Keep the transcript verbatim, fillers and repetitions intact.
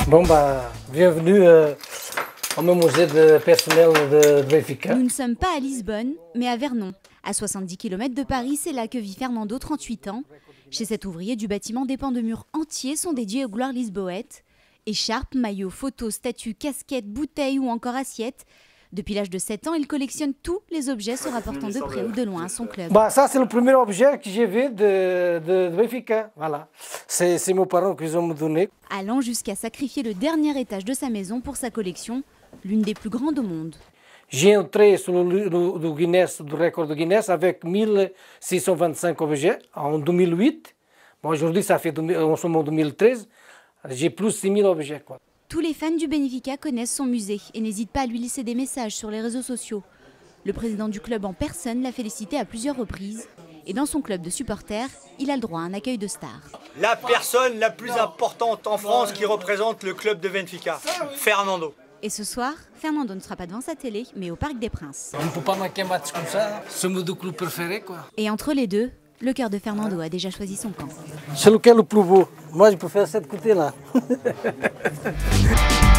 Bon bah, bienvenue euh, au meu musée de personnel de, de Benfica. Nous ne sommes pas à Lisbonne, mais à Vernon. À soixante-dix kilomètres de Paris, c'est là que vit Fernando, trente-huit ans. Chez cet ouvrier du bâtiment, des pans de murs entiers sont dédiés aux gloires lisboètes. Écharpes, maillots, photos, statues, casquettes, bouteilles ou encore assiettes. Depuis l'âge de sept ans, il collectionne tous les objets se rapportant de près ou de loin à son club. Bah, ça, c'est le premier objet que j'ai vu de, de, de Benfica. Voilà. C'est mes parents qui ont me donné. Allant jusqu'à sacrifier le dernier étage de sa maison pour sa collection, l'une des plus grandes au monde. J'ai entré sur le, le, le Guinness, le record de Guinness avec mille six cent vingt-cinq objets en deux mille huit. Bon, aujourd'hui, ça fait en ce moment deux mille treize. J'ai plus de six mille objets, quoi. Tous les fans du Benfica connaissent son musée et n'hésitent pas à lui laisser des messages sur les réseaux sociaux. Le président du club en personne l'a félicité à plusieurs reprises. Et dans son club de supporters, il a le droit à un accueil de star. La personne la plus importante en France qui représente le club de Benfica, Fernando. Et ce soir, Fernando ne sera pas devant sa télé, mais au Parc des Princes. On ne peut pas manquer un match comme ça. C'est mon club préféré, quoi. Et entre les deux, le cœur de Fernando a déjà choisi son camp. C'est lequel le plus beau? Moi, je préfère cette côté-là.